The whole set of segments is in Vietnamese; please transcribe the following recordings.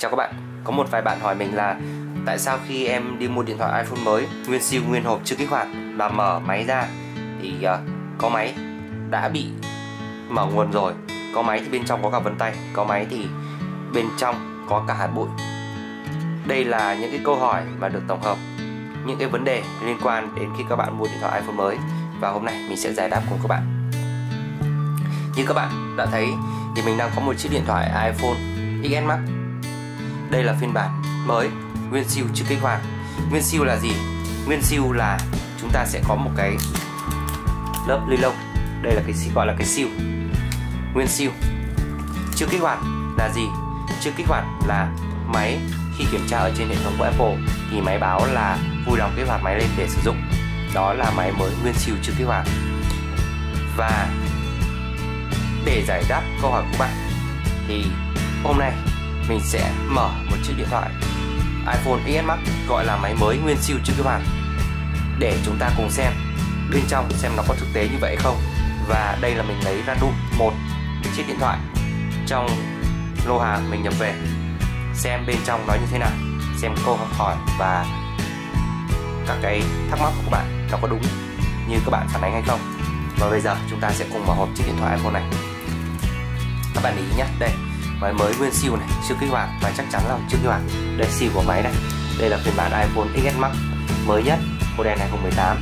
Chào các bạn, có một vài bạn hỏi mình là tại sao khi em đi mua điện thoại iPhone mới, nguyên siêu nguyên hộp chưa kích hoạt và mở máy ra thì có máy đã bị mở nguồn rồi, có máy thì bên trong có cả vân tay, có máy thì bên trong có cả hạt bụi. Đây là những cái câu hỏi mà được tổng hợp những cái vấn đề liên quan đến khi các bạn mua điện thoại iPhone mới, và hôm nay mình sẽ giải đáp cùng các bạn. Như các bạn đã thấy thì mình đang có một chiếc điện thoại iPhone XS Max. Đây là phiên bản mới, nguyên siêu chưa kích hoạt. Nguyên siêu là gì? Nguyên siêu là chúng ta sẽ có một cái lớp ni lông. Đây là cái gọi là cái siêu. Nguyên siêu. Chưa kích hoạt là gì? Chưa kích hoạt là máy khi kiểm tra ở trên hệ thống của Apple thì máy báo là vui lòng kích hoạt máy lên để sử dụng. Đó là máy mới nguyên siêu chưa kích hoạt. Và để giải đáp câu hỏi của bạn thì hôm nay mình sẽ mở một chiếc điện thoại iPhone XS Max gọi là máy mới nguyên siêu chưa kích hoạt để chúng ta cùng xem bên trong xem nó có thực tế như vậy không. Và đây là mình lấy random một chiếc điện thoại trong lô hàng mình nhập về, xem bên trong nó như thế nào, xem câu hỏi và các cái thắc mắc của các bạn nó có đúng như các bạn phản ánh hay không. Và bây giờ chúng ta sẽ cùng mở hộp chiếc điện thoại iPhone này. Các bạn ý nhé, đây máy mới nguyên siêu này, chưa kích hoạt và chắc chắn là chưa kích hoạt. Đây siêu của máy này. Đây là phiên bản iPhone XS Max mới nhất, model 2018.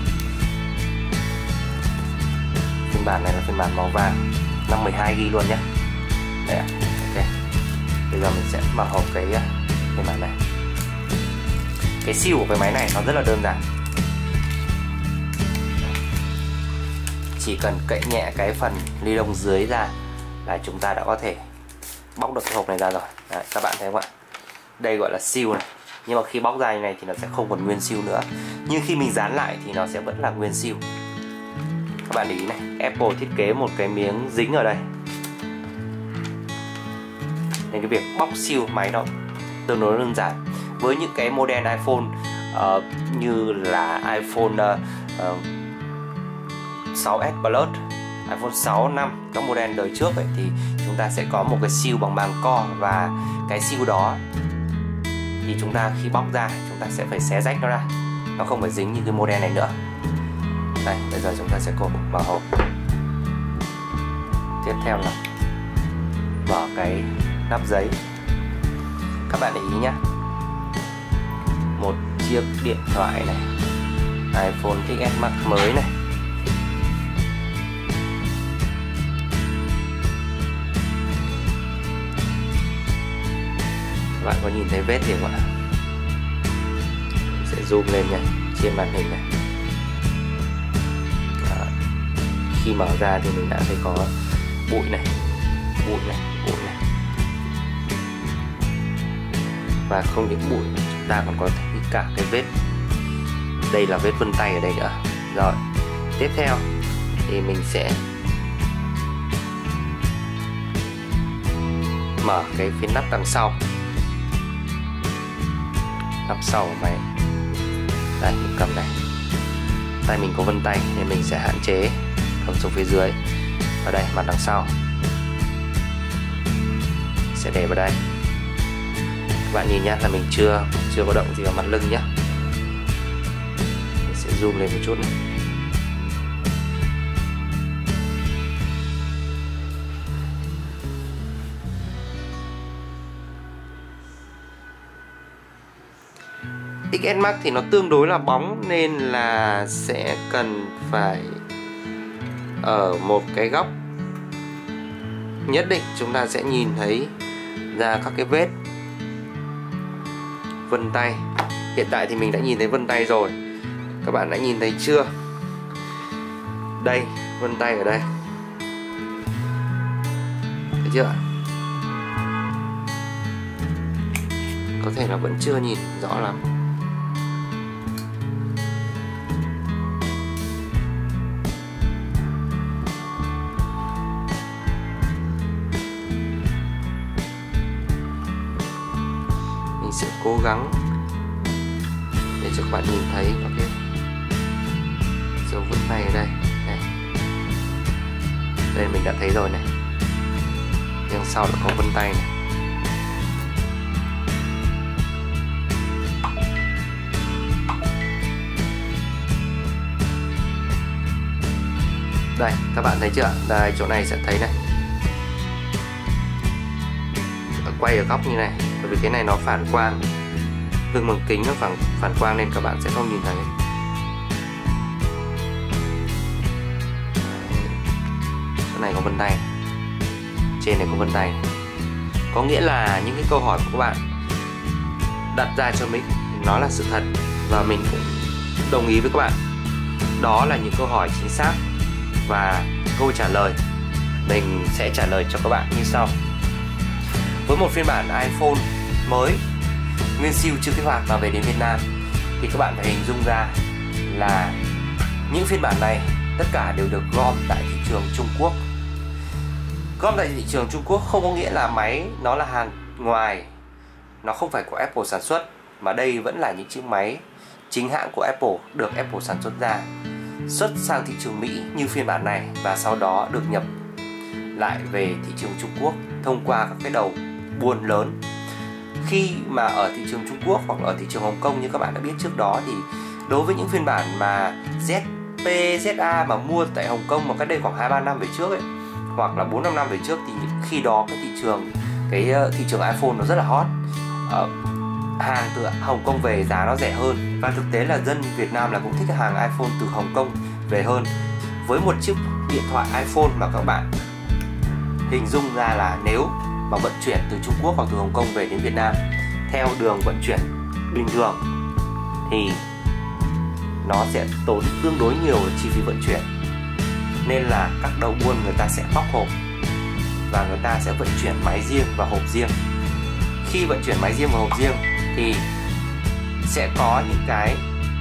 Phiên bản này là phiên bản màu vàng, 512GB luôn nhé. Đây ạ. Ok. Bây giờ mình sẽ mở hộp cái phiên bản này. Cái siêu của cái máy này nó rất là đơn giản. Chỉ cần cậy nhẹ cái phần ni lông dưới ra là chúng ta đã có thể bóc được cái hộp này ra rồi. Đấy, các bạn thấy không ạ? Đây gọi là siêu này. Nhưng mà khi bóc ra như này thì nó sẽ không còn nguyên siêu nữa. Nhưng khi mình dán lại thì nó sẽ vẫn là nguyên siêu. Các bạn để ý này, Apple thiết kế một cái miếng dính ở đây, nên cái việc bóc siêu máy nó tương đối đơn giản. Với những cái model iPhone như là iPhone 6s Plus, iPhone 6, 5, các model đời trước ấy, thì chúng ta sẽ có một cái siêu bằng màng co, và cái siêu đó thì chúng ta khi bóc ra chúng ta sẽ phải xé rách nó ra, nó không phải dính như cái model này nữa. Đây, bây giờ chúng ta sẽ cùng mở hộp. Tiếp theo là mở cái nắp giấy. Các bạn để ý nhé, một chiếc điện thoại này, iPhone XS Max mới này. Các bạn có nhìn thấy vết gì không ạ? Mình sẽ zoom lên nha, trên màn hình này. Đó. Khi mở ra thì mình đã thấy có bụi này, bụi này, bụi này. Và không những bụi, chúng ta còn có thấy cả cái vết. Đây là vết vân tay ở đây nữa. Rồi, tiếp theo thì mình sẽ mở cái phía nắp đằng sau. Nắp sau của máy. Đây, mình cầm này. Tay mình có vân tay nên mình sẽ hạn chế cầm xuống phía dưới. Ở đây, mặt đằng sau sẽ để vào đây. Các bạn nhìn nhé, là mình chưa có động gì vào mặt lưng nhé. Mình sẽ zoom lên một chút này. XS Max thì nó tương đối là bóng nên là sẽ cần phải ở một cái góc nhất định chúng ta sẽ nhìn thấy ra các cái vết vân tay. Hiện tại thì mình đã nhìn thấy vân tay rồi. Các bạn đã nhìn thấy chưa? Đây, vân tay ở đây. Thấy chưa ạ? Có thể là vẫn chưa nhìn rõ lắm. Sẽ cố gắng để cho các bạn nhìn thấy có cái dấu vân tay ở đây. Đây mình đã thấy rồi này. Đằng sau đã có vân tay này. Đây, các bạn thấy chưa? Đây, chỗ này sẽ thấy này. Quay ở góc như này, bởi vì cái này nó phản quang, gương bằng kính nó phản quang nên các bạn sẽ không nhìn thấy. Chỗ này có vân tay, trên này có vân tay. Có nghĩa là những cái câu hỏi của các bạn đặt ra cho mình nó là sự thật, và mình cũng đồng ý với các bạn. Đó là những câu hỏi chính xác, và câu trả lời mình sẽ trả lời cho các bạn như sau. Với một phiên bản iPhone mới nguyên siêu chưa kích hoạt và về đến Việt Nam thì các bạn phải hình dung ra là những phiên bản này tất cả đều được gom tại thị trường Trung Quốc. Gom tại thị trường Trung Quốc không có nghĩa là máy nó là hàng ngoài, nó không phải của Apple sản xuất, mà đây vẫn là những chiếc máy chính hãng của Apple, được Apple sản xuất ra, xuất sang thị trường Mỹ như phiên bản này, và sau đó được nhập lại về thị trường Trung Quốc thông qua các cái đầu buôn lớn. Khi mà ở thị trường Trung Quốc hoặc ở thị trường Hồng Kông như các bạn đã biết trước đó, thì đối với những phiên bản mà ZP, ZA mà mua tại Hồng Kông mà cách đây khoảng 2-3 năm về trước ấy, hoặc là 4-5 năm về trước, thì khi đó cái thị trường iPhone nó rất là hot. Hàng từ Hồng Kông về giá nó rẻ hơn, và thực tế là dân Việt Nam là cũng thích hàng iPhone từ Hồng Kông về hơn. Với một chiếc điện thoại iPhone mà các bạn hình dung ra là nếu mà vận chuyển từ Trung Quốc hoặc từ Hồng Kông về đến Việt Nam theo đường vận chuyển bình thường thì nó sẽ tốn tương đối nhiều chi phí vận chuyển, nên là các đầu buôn người ta sẽ bóc hộp và người ta sẽ vận chuyển máy riêng và hộp riêng. Khi vận chuyển máy riêng và hộp riêng thì sẽ có những cái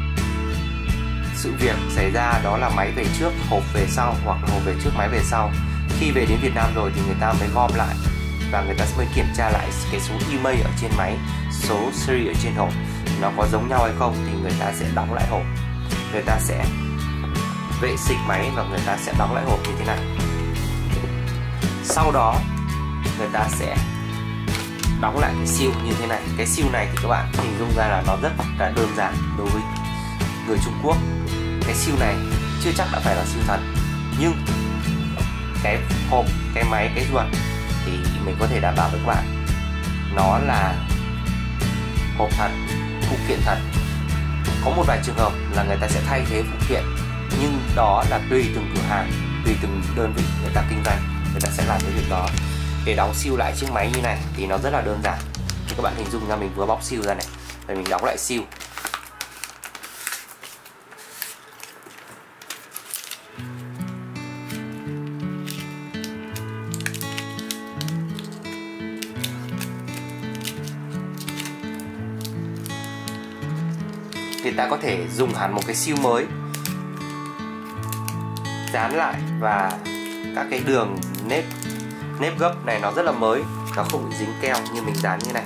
sự việc xảy ra, đó là máy về trước hộp về sau, hoặc là hộp về trước máy về sau. Khi về đến Việt Nam rồi thì người ta mới gom lại và người ta mới kiểm tra lại cái số email ở trên máy, số series ở trên hộp nó có giống nhau hay không, thì người ta sẽ đóng lại hộp, người ta sẽ vệ sinh máy và người ta sẽ đóng lại hộp như thế này. Sau đó người ta sẽ đóng lại cái seal như thế này. Cái seal này thì các bạn hình dung ra là nó rất là đơn giản đối với người Trung Quốc. Cái seal này chưa chắc đã phải là seal thật, nhưng cái hộp, cái máy, cái ruột thì mình có thể đảm bảo với các bạn nó là hộp thật, phụ kiện thật. Có một vài trường hợp là người ta sẽ thay thế phụ kiện, nhưng đó là tùy từng cửa hàng, tùy từng đơn vị người ta kinh doanh, người ta sẽ làm cái việc đó. Để đóng seal lại chiếc máy như này thì nó rất là đơn giản. Thì các bạn hình dung ra, mình vừa bóc seal ra này, rồi mình đóng lại seal. Thì ta có thể dùng hẳn một cái seal mới dán lại, và các cái đường nếp gấp này nó rất là mới, nó không bị dính keo như mình dán như này.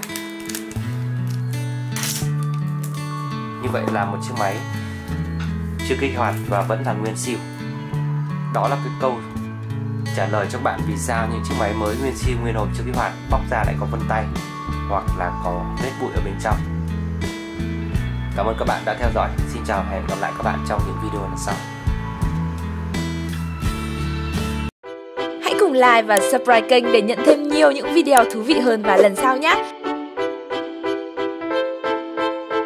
Như vậy là một chiếc máy chưa kích hoạt và vẫn là nguyên seal. Đó là cái câu trả lời cho bạn vì sao những chiếc máy mới nguyên seal nguyên hộp chưa kích hoạt bóc ra lại có vân tay hoặc là có vết bụi ở bên trong. Cảm ơn các bạn đã theo dõi. Xin chào và hẹn gặp lại các bạn trong những video lần sau. Hãy cùng like và subscribe kênh để nhận thêm nhiều những video thú vị hơn vào lần sau nhé.